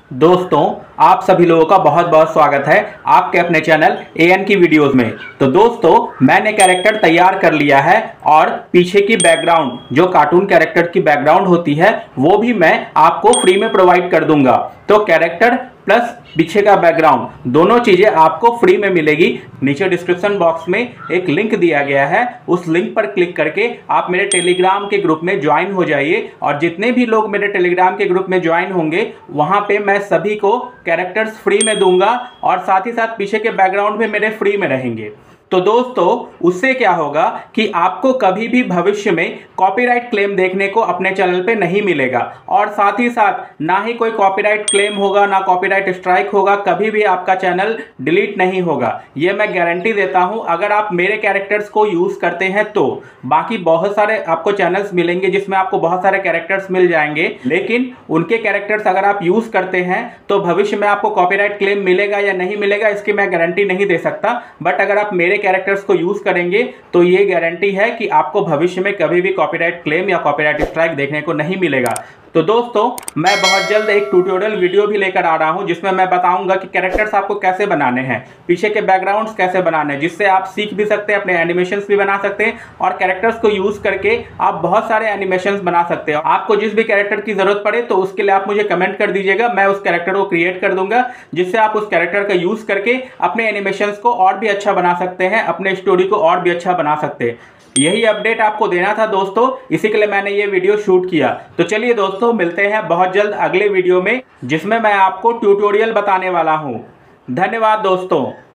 दोस्तों, आप सभी लोगों का बहुत बहुत स्वागत है आपके अपने चैनल एएन की वीडियोस में। तो दोस्तों, मैंने कैरेक्टर तैयार कर लिया है और पीछे की बैकग्राउंड जो कार्टून कैरेक्टर की बैकग्राउंड होती है वो भी मैं आपको फ्री में प्रोवाइड कर दूंगा। तो कैरेक्टर प्लस पीछे का बैकग्राउंड दोनों चीजें आपको फ्री में मिलेगी। नीचे डिस्क्रिप्शन बॉक्स में एक लिंक दिया गया है, उस लिंक पर क्लिक करके आप मेरे टेलीग्राम के ग्रुप में ज्वाइन हो जाइए और जितने भी लोग मेरे टेलीग्राम के ग्रुप में ज्वाइन होंगे वहां पे मैं सभी को कैरेक्टर्स फ्री में दूंगा और साथ ही साथ पीछे के बैकग्राउंड भी मेरे फ्री में रहेंगे। तो दोस्तों, उससे क्या होगा कि आपको कभी भी भविष्य में कॉपीराइट क्लेम देखने को अपने चैनल पे नहीं मिलेगा और साथ ही साथ ना ही कोई कॉपीराइट क्लेम होगा, ना कॉपीराइट स्ट्राइक होगा, कभी भी आपका चैनल डिलीट नहीं होगा। ये मैं गारंटी देता हूं अगर आप मेरे कैरेक्टर्स को यूज करते हैं तो। बाकी बहुत सारे आपको चैनल्स मिलेंगे जिसमें आपको बहुत सारे कैरेक्टर्स मिल जाएंगे, लेकिन उनके कैरेक्टर्स अगर आप यूज करते हैं तो भविष्य में आपको कॉपीराइट क्लेम मिलेगा या नहीं मिलेगा इसकी मैं गारंटी नहीं दे सकता। बट अगर आप मेरे कैरेक्टर्स को यूज करेंगे तो ये गारंटी है कि आपको भविष्य में कभी भी कॉपीराइट क्लेम या कॉपीराइट स्ट्राइक देखने को नहीं मिलेगा। तो दोस्तों, मैं बहुत जल्द एक ट्यूटोरियल वीडियो भी लेकर आ रहा हूं जिसमें मैं बताऊंगा कि कैरेक्टर्स आपको कैसे बनाने हैं, पीछे के बैकग्राउंड्स कैसे बनाने हैं, जिससे आप सीख भी सकते हैं, अपने एनिमेशंस भी बना सकते हैं और कैरेक्टर्स को यूज करके आप बहुत सारे एनिमेशंस बना सकते हैं। आपको जिस भी कैरेक्टर की जरूरत पड़े तो उसके लिए आप मुझे कमेंट कर दीजिएगा, मैं उस कैरेक्टर को क्रिएट कर दूंगा जिससे आप उस कैरेक्टर का यूज करके अपने एनिमेशंस को और भी अच्छा बना सकते हैं, अपने स्टोरी को और भी अच्छा बना सकते हैं। यही अपडेट आपको देना था दोस्तों, इसी के लिए मैंने ये वीडियो शूट किया। तो चलिए दोस्तों, मिलते हैं बहुत जल्द अगले वीडियो में जिसमें मैं आपको ट्यूटोरियल बताने वाला हूं। धन्यवाद दोस्तों।